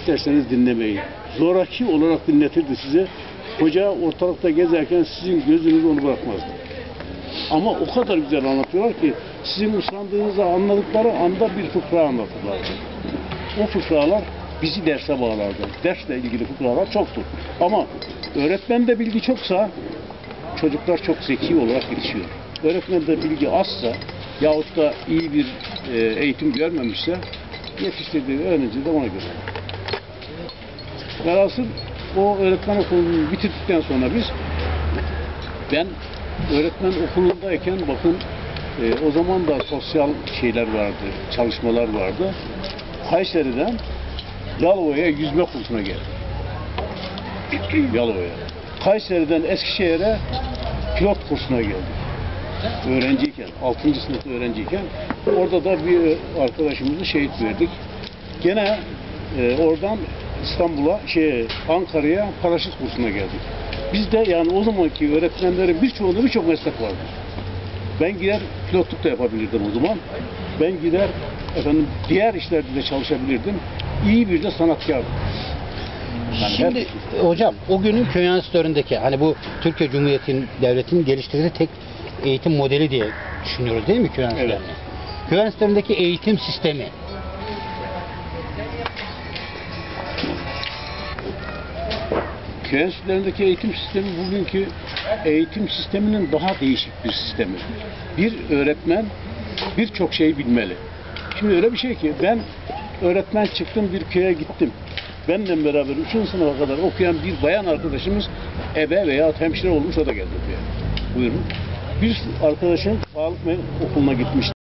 isterseniz dinlemeyin. Zoraki olarak dinletirdi size. Hoca ortalıkta gezerken sizin gözünüz onu bırakmazdı. Ama o kadar güzel anlatıyorlar ki sizin usandığınızı anladıkları anda bir fıkra anlatırlardı. O fıkralar bizi derse bağlardı. Dersle ilgili fıkralar çoktur. Ama öğretmende bilgi çoksa çocuklar çok zeki olarak yetişiyor. Öğretmende bilgi azsa yahut da iyi bir eğitim görmemişse yetiştirdiği öğrenci de ona göre. Velhasıl o öğretmen okulunu bitirdikten sonra ben öğretmen okulundayken bakın o zaman da sosyal şeyler vardı, çalışmalar vardı. Kayseri'den Yalova'ya yüzme kursuna geldim. Yalova'ya. Kayseri'den Eskişehir'e pilot kursuna geldim. Öğrenciyken, 6. sınıf öğrenciyken orada da bir arkadaşımızı şehit verdik. Gene oradan İstanbul'a, Ankara'ya paraşüt kursuna geldik. Bizde yani o zamanki öğretmenlerin birçoğunda birçok meslek vardı. Ben gider pilotluk da yapabilirdim o zaman. Ben gider diğer işlerde de çalışabilirdim. İyi bir de sanatkardım. Yani şimdi hocam o günün köy enstitülerindeki hani bu Türkiye Cumhuriyeti'nin devletinin geliştirdiği tek eğitim modeli diye düşünüyoruz değil mi köy enstitülerini? Evet. Köy enstitülerindeki eğitim sistemi köy enstitülerindeki eğitim sistemi bugünkü eğitim sisteminin daha değişik bir sistemi. Bir öğretmen birçok şey bilmeli. Şimdi öyle bir şey ki ben öğretmen çıktım bir köye gittim. Benimle beraber 3. sınıfa kadar okuyan bir bayan arkadaşımız ebe veya hemşire olmuş o da geldi buraya. Buyurun. Bir arkadaşım sağlık okuluna gitmişti.